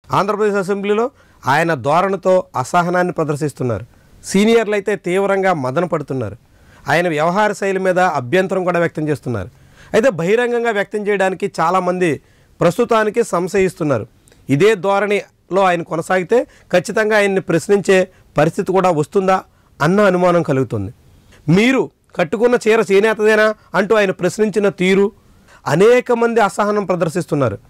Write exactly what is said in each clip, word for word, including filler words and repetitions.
ఆంధ్రప్రదేశ్ అసెంబ్లీలో ఆయన ధోరణితో అసహనాన్ని ప్రదర్శిస్తున్నారు. సీనియర్లు అయితే తీవ్రంగా మదన పడుతున్నారు. ఆయన వ్యవహార శైలి మీద అభ్యంతరం కూడా వ్యక్తం చేస్తున్నారు. అయితే బహిరంగంగా వ్యక్తం చేయడానికి చాలామంది ప్రస్తుతానికి సంశయిస్తున్నారు. ఇదే ధోరణిలో ఆయన కొనసాగితే ఖచ్చితంగా ఆయన్ని ప్రశ్నించే పరిస్థితి కూడా వస్తుందా అన్న అనుమానం కలుగుతుంది. మీరు కట్టుకున్న చీర చేనేతదేనా అంటూ ఆయన ప్రశ్నించిన తీరు అనేక మంది అసహనం ప్రదర్శిస్తున్నారు.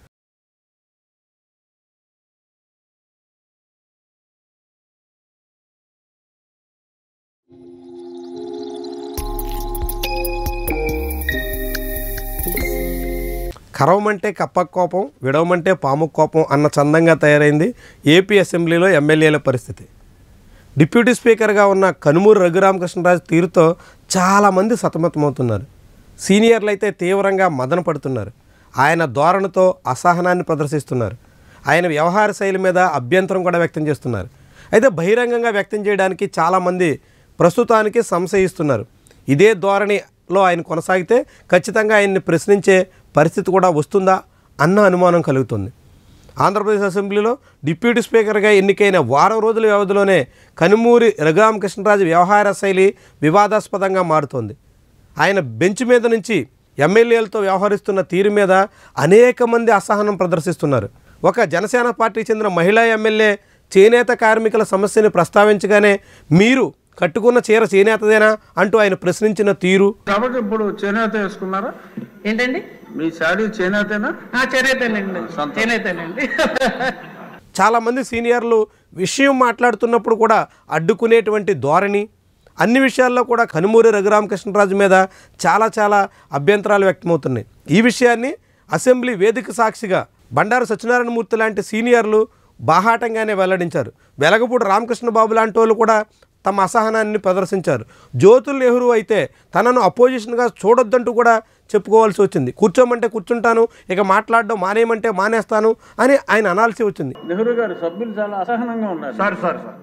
కరవమంటే కప్ప కోపం, విడవమంటే పాము కోపం అన్న చందంగా తయారైంది ఏపీ అసెంబ్లీలో ఎమ్మెల్యేల పరిస్థితి. డిప్యూటీ స్పీకర్గా ఉన్న కనుమూరి రఘురామకృష్ణరాజు తీరుతో చాలామంది సతమతమవుతున్నారు. సీనియర్లు అయితే తీవ్రంగా మదన పడుతున్నారు. ఆయన ధోరణితో అసహనాన్ని ప్రదర్శిస్తున్నారు. ఆయన వ్యవహార శైలి మీద అభ్యంతరం కూడా వ్యక్తం చేస్తున్నారు. అయితే బహిరంగంగా వ్యక్తం చేయడానికి చాలామంది ప్రస్తుతానికి సంశయిస్తున్నారు. ఇదే ధోరణిలో ఆయన కొనసాగితే ఖచ్చితంగా ఆయన్ని ప్రశ్నించే పరిస్థితి కూడా వస్తుందా అన్న అనుమానం కలుగుతుంది. ఆంధ్రప్రదేశ్ అసెంబ్లీలో డిప్యూటీ స్పీకర్గా ఎన్నికైన వారం రోజుల వ్యవధిలోనే కనుమూరి రఘురామకృష్ణరాజు వ్యవహార శైలి వివాదాస్పదంగా మారుతోంది. ఆయన బెంచ్ మీద నుంచి ఎమ్మెల్యేలతో వ్యవహరిస్తున్న తీరు మీద అనేక మంది అసహనం ప్రదర్శిస్తున్నారు. ఒక జనసేన పార్టీకి చెందిన మహిళా ఎమ్మెల్యే చేనేత కార్మికుల సమస్యని ప్రస్తావించగానే మీరు కట్టుకున్న చీర చేనేతదేనా అంటూ ఆయన ప్రశ్నించిన తీరు. కాబట్టి ఇప్పుడు చేనేత వేసుకున్నారా ఏంటండి? మీ శారీ చేనేతేనా? చేనేతేనండి, చేనేతేనండి. చాలామంది సీనియర్లు విషయం మాట్లాడుతున్నప్పుడు కూడా అడ్డుకునేటువంటి ధోరణి, అన్ని విషయాల్లో కూడా కనుమూరి రఘురామకృష్ణరాజు మీద చాలా చాలా అభ్యంతరాలు వ్యక్తమవుతున్నాయి. ఈ విషయాన్ని అసెంబ్లీ వేదిక సాక్షిగా బండారు సత్యనారాయణమూర్తి లాంటి సీనియర్లు బాహాటంగానే వెల్లడించారు. వెలగపూడి రామకృష్ణ బాబు లాంటి వాళ్ళు కూడా తమ అసహనాన్ని ప్రదర్శించారు. జ్యోతుల్ నెహ్రూ అయితే తనను అపోజిషన్గా చూడొద్దంటూ కూడా చెప్పుకోవాల్సి వచ్చింది. కూర్చోమంటే కూర్చుంటాను, ఇక మాట్లాడడం మానేయమంటే మానేస్తాను అని ఆయన అనాల్సి వచ్చింది. నెహ్రూ గారు సభ్యులు చాలా అసహనంగా ఉన్నారు. సార్ సార్ సార్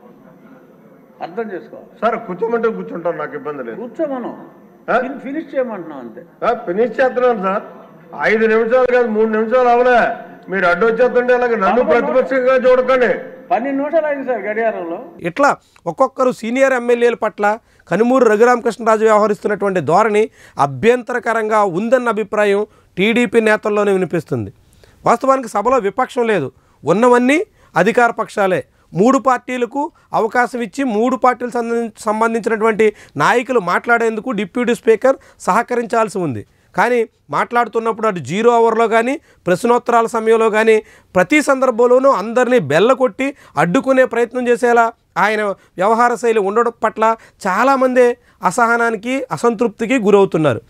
అర్థం చేసుకోవాలి సార్, కూర్చోమంటే కూర్చుంటాను, నాకు ఇబ్బంది లేదు. కూర్చోమను, ఫినిష్ చేయమంటున్నాం అంతే. ఫినిష్ చేస్తున్నాను సార్. ఐదు నిమిషాలు కాదు, మూడు నిమిషాలు అవలే. మీరు అడ్డు వచ్చేస్తుంటే అలాగే నన్ను ప్రతిపక్షంగా చూడకండి. పన్నెండు నిమిషాలు అయింది సార్ గడియారంలో. ఇట్లా ఒక్కొక్కరు సీనియర్ ఎమ్మెల్యేల పట్ల కనుమూరి రఘురామకృష్ణరాజు వ్యవహరిస్తున్నటువంటి ధోరణి అభ్యంతరకరంగా ఉందన్న అభిప్రాయం టీడీపీ నేతల్లోనే వినిపిస్తుంది. వాస్తవానికి సభలో విపక్షం లేదు, ఉన్నవన్నీ అధికార పక్షాలే. మూడు పార్టీలకు అవకాశం ఇచ్చి మూడు పార్టీలకు సంబంధించినటువంటి నాయకులు మాట్లాడేందుకు డిప్యూటీ స్పీకర్ సహకరించాల్సి ఉంది. కానీ మాట్లాడుతున్నప్పుడు అటు జీరో అవర్లో కానీ ప్రశ్నోత్తరాల సమయంలో కానీ ప్రతి సందర్భంలోనూ అందరినీ బెల్లకొట్టి అడ్డుకునే ప్రయత్నం చేసేలా ఆయన వ్యవహార శైలి ఉండడం పట్ల చాలామంది అసహనానికి అసంతృప్తికి గురవుతున్నారు.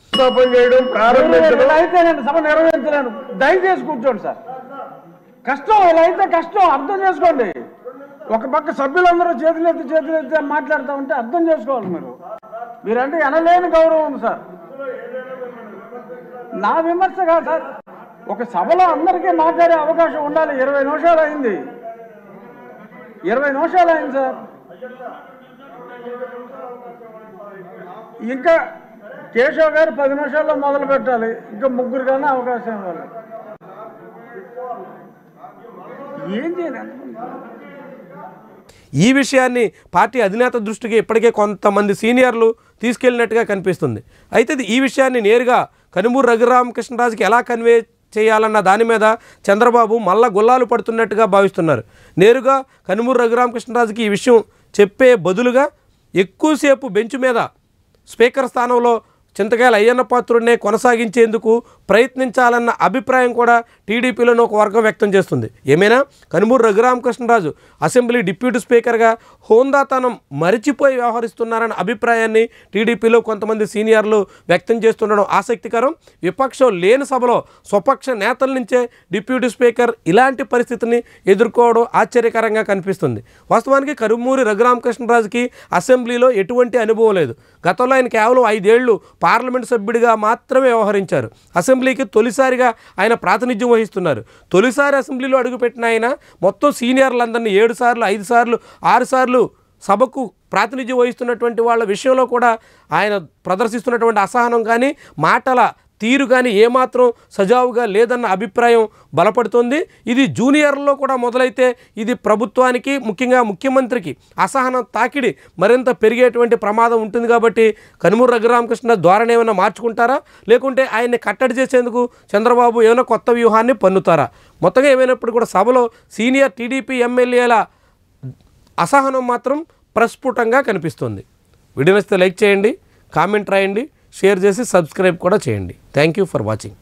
అయితే నేను సభ నిర్వహించలేను, దయచేసి కూర్చోండి సార్. కష్టం, ఇలా అయితే కష్టం, అర్థం చేసుకోండి. ఒక పక్క సభ్యులందరూ చేతులెత్తి చేతులెత్తి మాట్లాడుతూ ఉంటే అర్థం చేసుకోవాలి. మీరు మీరంటే ఎనలేని గౌరవం ఉంది సార్. నా విమర్శ కాదు సార్, ఒక సభలో అందరికీ మాట్లాడే అవకాశం ఉండాలి. ఇరవై నిమిషాలు అయింది, ఇరవై నిమిషాలు అయింది సార్. ఇంకా కేశవ్ గారు పది నిమిషాల్లో మొదలు పెట్టాలి, ఇంకా ముగ్గురు కానీ అవకాశం ఇవ్వాలి. ఏం చేయాలి? ఈ విషయాన్ని పార్టీ అధినేత దృష్టికి ఇప్పటికే కొంతమంది సీనియర్లు తీసుకెళ్ళినట్టుగా కనిపిస్తుంది. అయితే ఈ విషయాన్ని నేరుగా కనుమూరి రఘురామకృష్ణరాజుకి ఎలా కన్వే చేయాలన్న దాని మీద చంద్రబాబు మళ్ళా గుల్లాలు పడుతున్నట్టుగా భావిస్తున్నారు. నేరుగా కనుమూరి రఘురామకృష్ణరాజుకి ఈ విషయం చెప్పే బదులుగా ఎక్కువసేపు బెంచ్ మీద స్పీకర్ స్థానంలో చింతకాయల అయ్యన్న పాత్రుడినే కొనసాగించేందుకు ప్రయత్నించాలన్న అభిప్రాయం కూడా టీడీపీలోని ఒక వర్గం వ్యక్తం చేస్తుంది. ఏమైనా కనుమూరి రఘురామకృష్ణరాజు అసెంబ్లీ డిప్యూటీ స్పీకర్గా హోందాతనం మరిచిపోయి వ్యవహరిస్తున్నారన్న అభిప్రాయాన్ని టీడీపీలో కొంతమంది సీనియర్లు వ్యక్తం చేస్తుండడం ఆసక్తికరం. విపక్షం లేని సభలో స్వపక్ష నేతల నుంచే డిప్యూటీ స్పీకర్ ఇలాంటి పరిస్థితిని ఎదుర్కోవడం ఆశ్చర్యకరంగా కనిపిస్తుంది. వాస్తవానికి కనుమూరి రఘురామకృష్ణరాజుకి అసెంబ్లీలో ఎటువంటి అనుభవం లేదు. గతంలో ఆయన కేవలం ఐదేళ్లు పార్లమెంటు సభ్యుడిగా మాత్రమే వ్యవహరించారు. అసెంబ్లీకి తొలిసారిగా ఆయన ప్రాతినిధ్యం వహిస్తున్నారు. తొలిసారి అసెంబ్లీలో అడుగుపెట్టిన ఆయన మొత్తం సీనియర్లందరినీ ఏడు సార్లు ఐదు సార్లు ఆరు సార్లు సభకు ప్రాతినిధ్యం వహిస్తున్నటువంటి వాళ్ళ విషయంలో కూడా ఆయన ప్రదర్శిస్తున్నటువంటి అసహనం కానీ మాటల తీరు కానీ ఏమాత్రం సజావుగా లేదన్న అభిప్రాయం బలపడుతుంది. ఇది జూనియర్లో కూడా మొదలైతే ఇది ప్రభుత్వానికి ముఖ్యంగా ముఖ్యమంత్రికి అసహనం తాకిడి మరింత పెరిగేటువంటి ప్రమాదం ఉంటుంది. కాబట్టి కనుమూరు రఘురామకృష్ణ ధోరణి ఏమైనా మార్చుకుంటారా, లేకుంటే ఆయన్ని కట్టడి చేసేందుకు చంద్రబాబు ఏమైనా కొత్త వ్యూహాన్ని పన్నుతారా? మొత్తంగా ఏమైనప్పుడు కూడా సభలో సీనియర్ టీడీపీ ఎమ్మెల్యేల అసహనం మాత్రం ప్రస్ఫుటంగా కనిపిస్తుంది. వీడియో నచ్చితే లైక్ చేయండి, కామెంట్ రాయండి, షేర్ చేసి సబ్స్క్రైబ్ కూడా చేయండి. Thank you for watching.